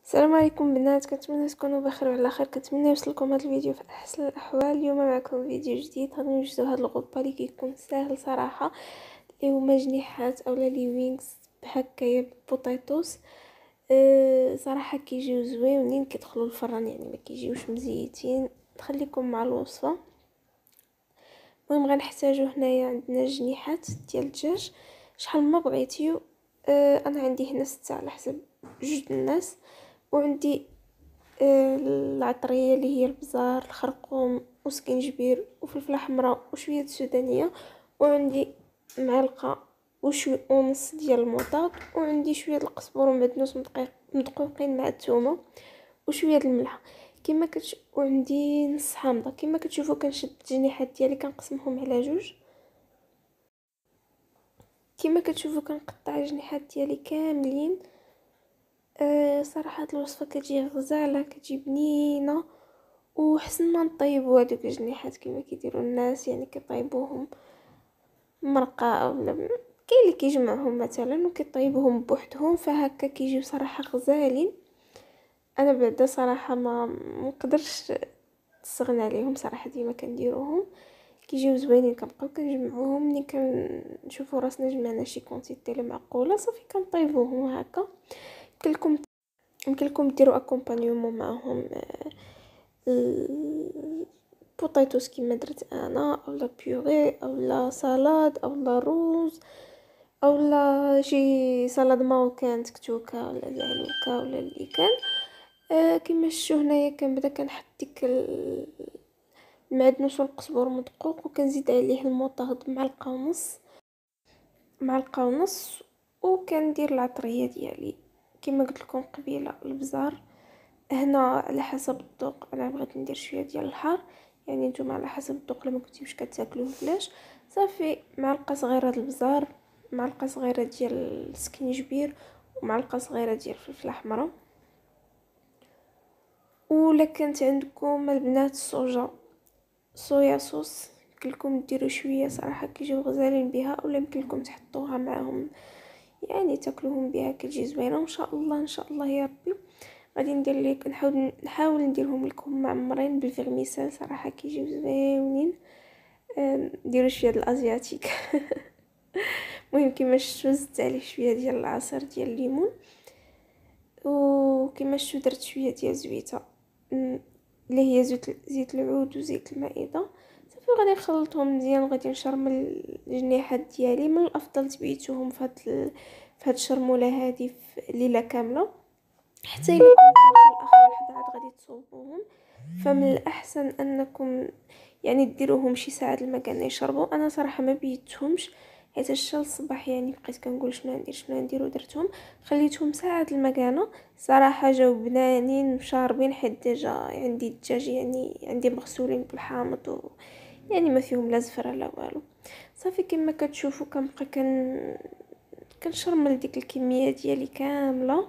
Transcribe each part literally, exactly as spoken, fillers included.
السلام عليكم بنات، كنتمنى تكونوا بخير وعلى خير. كنتمنى يوصلكم هذا الفيديو في احسن الاحوال. اليوم معكم فيديو جديد غادي نوجدوا هذا الغبه اللي كيكون ساهل صراحه، اللي هما جنيحات اولا لي وينغز بهكايا بوطيطوس. أه صراحه كيجيو زوينين كيدخلوا الفران، يعني ما كيجيوش مزيتين. نخليكم مع الوصفه. المهم غنحتاجو هنايا عندنا جنيحات ديال الدجاج شحال ما بغيتيو. أه انا عندي هنا ستة على حسب جوج الناس، وعندي آه، العطريه اللي هي البزار، الخرقوم وسكينجبير وفلفله حمراء وشويه سودانيه، وعندي معلقه وشوي ونص ديال الموطاد، وعندي شويه القزبر ومعدنوس مدقيق مدقوقين مع الثومه وشويه الملح كما كتش وعندي نص حامضه. كما كتشوفوا كنشد الجنيحات ديالي كنقسمهم على جوج. كما كتشوفوا كنقطع الجنيحات ديالي كاملين. أه صراحه الوصفه كتجي غزاله، كتجي بنينه، وحسن ما نطيبوا هذوك الجنيحات كما كيديروا الناس، يعني كيطيبوهم مرقه اولا كاين اللي كيجمعهم مثلا وكيطيبوهم بوحدهم، فهكا كيجيو صراحه غزالين. انا بعدا صراحه ما نقدرش نستغنى عليهم صراحه، ديما كنديروهم كيجيو زوينين. كنبقاو كنجمعوهم ملي كنشوفوا راسنا جمعنا شي كونتيتي اللي معقوله صافي كنطيبوهم هكا. يمكن لكم يمكن لكم ديروا اكومبانيومون معاهم بوطيطوس كيما درت انا، اولا بيوري اولا سالاد اولا روز اولا شي سالاد ماروكان تكتوكا ولا العلوكه ولا اللي كان. آه كما شفتوا هنايا كنبدا كنحط ديك المعدنوس والقزبر مدقوق، وكنزيد عليه الموطاد معلقه ونص معلقه ونص وكندير العطريه ديالي كما قلت لكم قبيله البزار. هنا على حسب الذوق، انا بغيت ندير شويه ديال الحار، يعني نتوما على حسب الذوق. لما كنتيش كتاكلوه بلاش صافي معلقه صغيره د البزار، معلقه صغيره ديال السكينجبير، ومعلقه صغيره ديال الفلفله حمراء. ولا كانت عندكم البنات الصوجا صويا صوص يمكن لكم ديروا شويه صراحه كيجيو غزالين بها، اولا يمكن لكم تحطوها معهم يعني تاكلوهم بها كتجي زوينه. وان شاء الله ان شاء الله يا ربي غادي ندير لك نحاول نحاول نديرهم لكم معمرين بالفيرميسال صراحه كيجيو زوينين. نديروا شويه ديال الازياتيك المهم كيما شفتوا زدت عليه شويه ديال العصير ديال الليمون، وكما شفتوا درت شويه ديال زويته اللي هي زيت زيت العود وزيت المائده. صافي غادي نخلطهم مزيان، وغادي نشرمل الجنيحات ديالي. من الافضل تبيتوهم في هاد في هاد الشرموله هذه ليله كامله، حتى الا كنتي في الاخر لحظه عاد غادي تصوبوهم. فمن الاحسن انكم يعني ديروهم شي ساعه لما كان يشربوا. انا صراحه ما بيتهمش حيت الشال الصباح يعني بقيت كنقول شنو ندير شنو ندير ودرتهم، خليتهم ساعه المكانه. صراحه جاو بنانين وشاربين حيت ديجا عندي الدجاج يعني عندي مغسولين بالحامض و يعني ما فيهم لا زفره لا والو. صافي كما كتشوفوا كنبقى كن كنشرمل ديك الكميه ديالي كامله.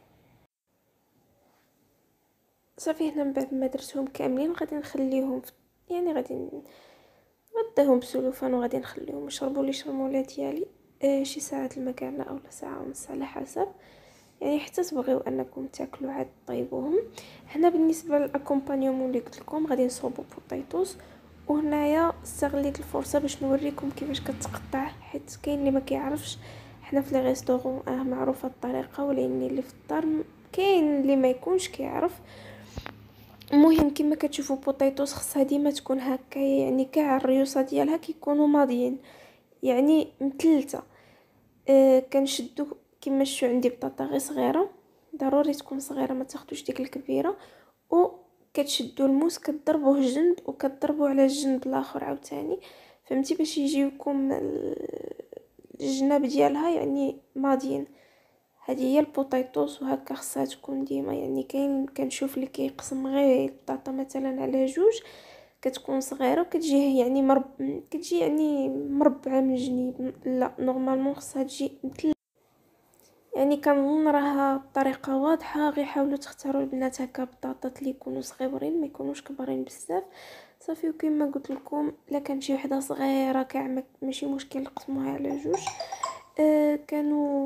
صافي هنا من بعد ما درتهم كاملين غادي نخليهم في يعني غادي نغطيهم بسلوفان وغادي نخليهم يشربوا لي شرموله ديالي آه شي ساعه المكانه اولا ساعه ونص على حسب، يعني حتى تبغيو انكم تاكلوا عاد طيبوهم. هنا بالنسبه للاكومبانيومون اللي قلت لكم غادي نصوبوا بوطيطوس، وهنايا استغليت الفرصه باش نوريكم كيفاش كتقطع حيت كاين اللي ما كيعرفش. حنا في لي ريستورون اه معروفه الطريقه، ولكن اللي في الدار كاين اللي ما يكونش كيعرف. المهم كما كتشوفوا بوطيطوس خصها ديما تكون هكا، يعني كاع الريوسه ديالها كيكونوا ماضيين يعني مثلثه. أه كنشدو كما شفتوا عندي بطاطا غير صغيره، ضروري تكون صغيره ما تاخذوش ديك الكبيره، وكتشدوا الموس كتضربوه جنب وكتضربوا على الجنب الاخر عاوتاني، فهمتي، باش يجيوكم الجناب ديالها يعني ماضيين. هذه هي البوطيطوس، وهكا خصها تكون ديما. يعني كاين كنشوف اللي كيقسم غير البطاطا مثلا على جوج كتكون صغيره وكتجي يعني مرب كتجي يعني مربعه من الجنيب. لا نورمالمون خصها تجي مثل يعني كنظن راها بطريقه واضحه. غير حاولوا تختاروا البنات هكا بطاطات اللي يكونوا صغيورين ما يكونوش كبارين بزاف. صافي وكما قلت لكم الا كان شي وحده صغيره كاع ماشي مشكل نقسموها على جوج. أه كانوا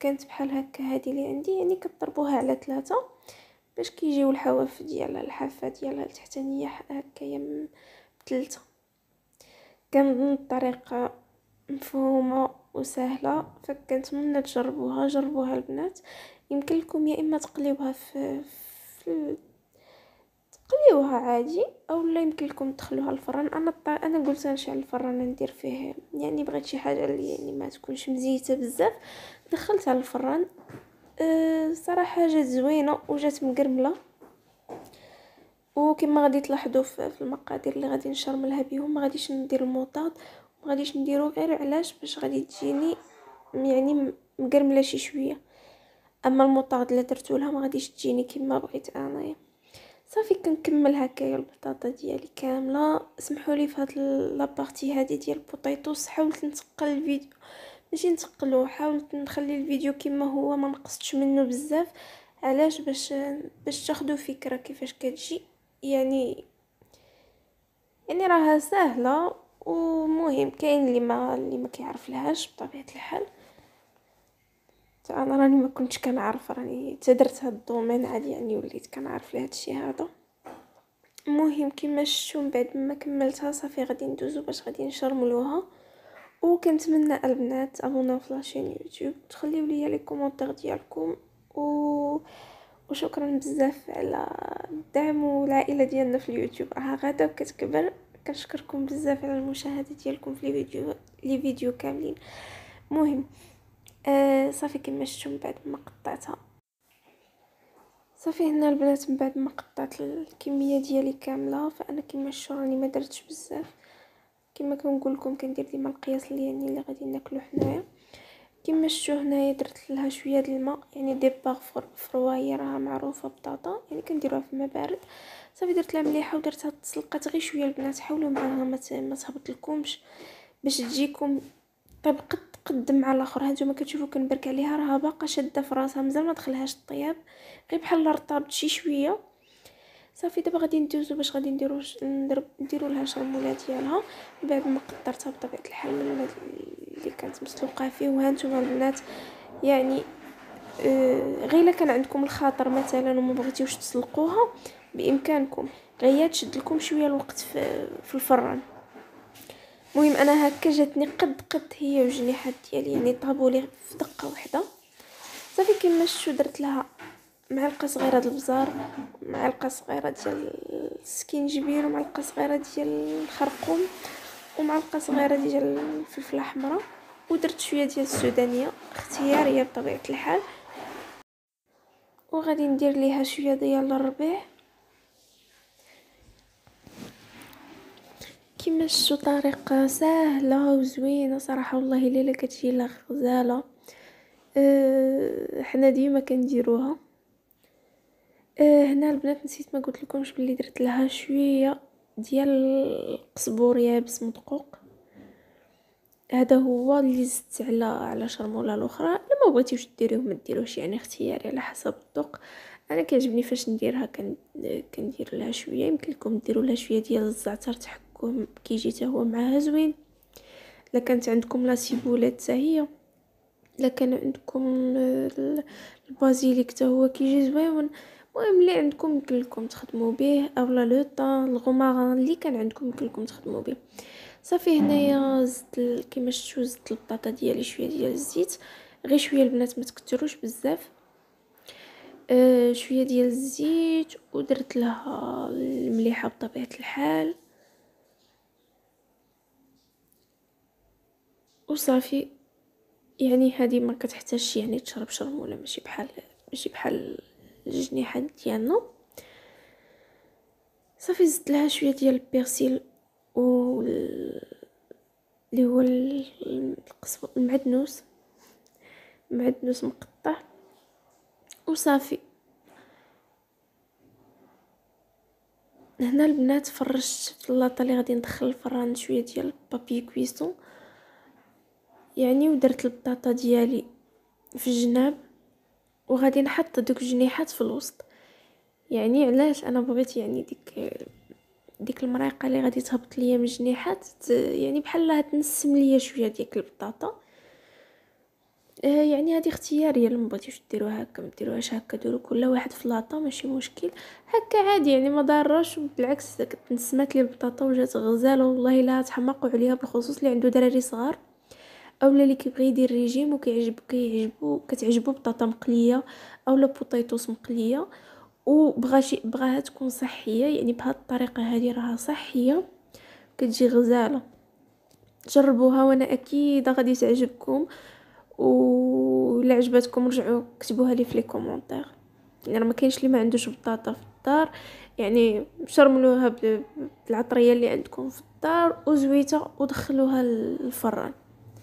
كانت بحال هكا هذه اللي عندي، يعني كضربوها على ثلاثة باش كيجيو الحواف ديالها الحافه ديالها التحتانيه هكايا مثلثه. كنظن الطريقه مفهومه وسهله، فكنتمنى تجربوها. جربوها البنات. يمكن لكم يا اما تقليوها في, في تقليوها عادي، او لا يمكن لكم تدخلوها الفران. انا الط... انا قلت نشعل الفران ندير فيه، يعني بغيت شي حاجه اللي يعني ما تكونش مزيته بزاف، دخلتها للفران. أه صراحه جات زوينه وجات مقرمله. وكما غادي تلاحظوا في المقادير اللي غادي نشرملها بهم، ما غاديش ندير الموطاد، ما غاديش نديرو غير علاش باش غادي تجيني يعني مقرمله شي شويه. اما الموطاد اللي درتو لها ما غاديش تجيني كما بغيت انايا. صافي كنكمل هكايا البطاطا ديالي كامله. سمحوا لي في هاد لابارتي هذه ديال البوطيطوس، حاولت نتقل الفيديو ماشي نتقلو، حاولت نخلي الفيديو كما هو، ما نقصتش منه بزاف. علاش؟ باش باش تاخذوا فكره كيفاش كتجي. يعني يعني راها سهله. ومهم كاين اللي ما اللي ما كيعرف لهاش بطبيعه الحال. انا راني ما كنتش كنعرف، راني تدرت هاد الدومين عادي، يعني وليت كنعرف لهاد الشيء هذا. المهم كما شفتوا من بعد ما كملتها صافي غادي ندوزو باش غادي نشرملوها. وكنتمنى البنات ابوناو في لاشين يوتيوب، تخليو لي لي كومونتير ديالكم و وشكرا بزاف على الدعم والعائله ديالنا في اليوتيوب، راها غادا وكتكبر. كنشكركم بزاف على المشاهده ديالكم في لي فيديو لي فيديو كاملين. مهم آه صافي كما شفتوا من بعد ما قطعتها، صافي هنا البنات من بعد ما قطعت الكميه ديالي كامله، فانا كما شفتوا راني ما درتش بزاف. كما كنقول لكم كندير ديما القياس اللي يعني اللي غادي ناكلو حنايا. كما شفتوا هنايا درت لها شويه د الماء، يعني دي باغ فروايه راها معروفه بطاطا، يعني كنديروها في الماء بارد. صافي درت لها مليحه ودرتها تسلقات غير شويه. البنات حاولوا معاها ما ما تهبط لكمش باش تجيكم طبقت قد مع الاخر. هانتوما كتشوفوا كنبرك عليها راها باقا شاده في راسها، مازال ما دخلهاش الطياب، غير بحال رطبت شي شويه. صافي دابا غادي ندوزو باش غادي نديرو نديرو لها شرموله ديالها بعد ما قدرتها بطبيعه الحال من الماء اللي كانت مسلوقه فيه. وهانتوما البنات يعني آه غير الا كان عندكم الخاطر مثلا وما بغيتيوش تسلقوها، بامكانكم غير تشد لكم شويه الوقت في, في الفران. المهم انا هكا جاتني قد قد هي وجنيحات ديالي، يعني طابوا لي في دقه واحده. صافي كما شفتوا درت لها معلقه صغيره د البزار، معلقه صغيره ديال السكينجبير، ومعلقه صغيره ديال الخرقوم، ومعلقه صغيره ديال الفلفله حمراء، ودرت شويه ديال السودانيه اختياريه بطبيعه الحال. وغادي ندير ليها شويه ديال الربيع. كما شفتوا طريقه سهله وزوينه صراحه، والله الا كتجي لا غزاله. أه حنا ديما كنديروها. أه هنا البنات نسيت ما قلت لكمش بلي درت لها شويه ديال القزبور يابس مدقوق، هذا هو اللي زدت على على شرموله الاخرى. لما بغيتيوش ديروه ما ديروش، يعني اختياري على حسب الذوق. انا كيعجبني فاش نديرها كن كندير لها شويه. يمكن لكم ديروا لها شويه ديال الزعتر تحكم كيجي حتى هو معها زوين. الا كانت عندكم لا سيبولات حتى هي، الا كان عندكم البازيليك حتى هو كيجي زوين. المهم اللي عندكم يمكن لكم تخدموا به، اولا لو طون الغوماران اللي كان عندكم يمكن لكم تخدموا به. صافي هنايا زدت كيما شفتوا زدت البطاطا ديالي شويه ديال الزيت، غير شويه البنات ما تكثروش بزاف. أه شويه ديال الزيت ودرت لها المليحه بطبيعه الحال. وصافي يعني هذه ما كتحتاجش يعني تشرب شرموله، ماشي بحال ماشي بحال الجنيحات ديالنا. صافي زدت لها شويه ديال البيرسيل و اللي هو القزبر المعدنوس معدنوس مقطع. وصافي هنا البنات فرشت في اللاطه اللي غادي ندخل الفران شويه ديال بابي كويسون، يعني ودرت البطاطا ديالي في الجناب، وغادي نحط دوك الجنيحات في الوسط. يعني علاش انا بغيت يعني ديك ديك المريقه اللي غادي تهبط ليا من الجنيحات يعني بحال تنسم ليا شويه ديك البطاطا. آه يعني هذه اختياريه، لما بغيتوش ديروها هكا ما ديروهاش هكا، ديروا كل واحد في لاطا ماشي مشكل، هكا عادي يعني ما ضارش. بالعكس تنسمات لي البطاطا وجات غزاله والله لا تحمقوا عليها، بالخصوص اللي عنده دراري صغار اولا اللي كيبغي يدير ريجيم وكيعجب كيعجبو كتعجبو بطاطا مقليه اولا بوطيطوس مقليه وبغا شي بغاها تكون صحيه، يعني بهاد الطريقه هذه راها صحيه كتجي غزاله. جربوها وانا اكيد غادي تعجبكم، ولا عجبتكم رجعوا كتبوها لي في لي كومونتير. يعني ما كاينش اللي ما عندوش بطاطا في الدار، يعني شرملوها بالعطريه اللي عندكم في الدار وزويته ودخلوها للفران.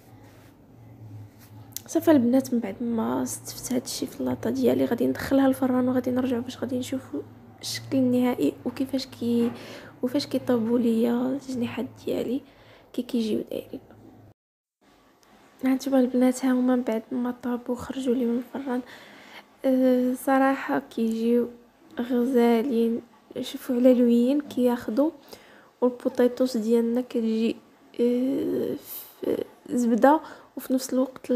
صافي البنات، من بعد ما استفت هذا الشيء في اللاطه ديالي غادي ندخلها الفران وغادي نرجعوا باش غادي نشوفوا الشكل النهائي وكيفاش كي وفاش كيطيبوا ليا الجنيحات ديالي كي كيجيو دايرين. هانتوما البنات ها هما من بعد ما طابوا خرجوا لي من الفران. أه صراحه كيجيو غزالين، شوفوا على لوين كياخذوا، والبوطيطوس ديالنا كتجي أه زبده وفي نفس الوقت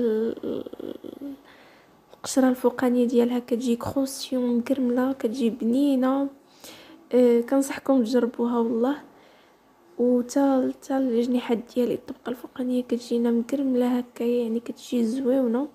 القشره الفوقانيه ديالها كتجي كروسيون مكرمله كتجي بنينه. أه كنصحكم تجربوها والله. وتا تا الجنيحات ديالي الطبقه الفوقانيه كتجينا مكرمله هكا، يعني كتجي زويونه.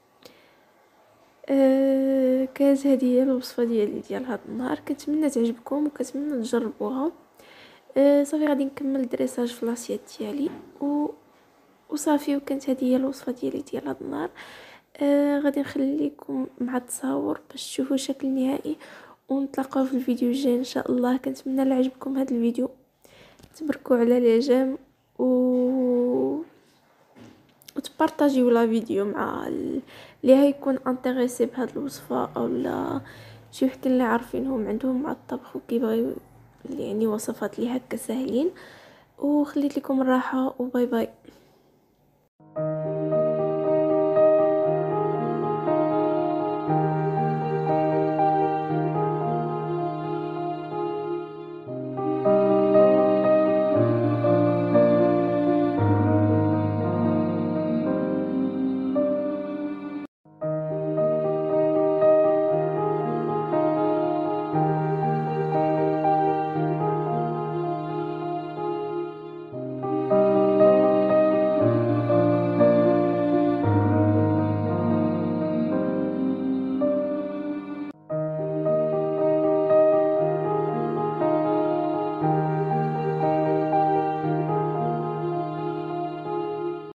أه كانت هذه هي الوصفه ديالي ديال هذا النهار، كنتمنى تعجبكم وكنتمنى تجربوها. أه صافي غادي نكمل دريساج في لاسيات ديالي و وصافي، وكانت هذه هي الوصفه ديالي ديال هذا النهار. آه غادي نخليكم مع التصاور باش تشوفوا الشكل النهائي، ونتلاقاو في الفيديو الجاي ان شاء الله. كنتمنى لا عجبكم هذا الفيديو تبركوا على الاعجاب و وتبارطاجيو لا فيديو مع ال... اللي هيكون انتريسي بهذه الوصفه، او لا شي وحدين اللي عارفينهم عندهم مع الطبخ وكيبغيو يعني وصفات اللي هكا ساهلين. وخليت لكم الراحه وباي باي.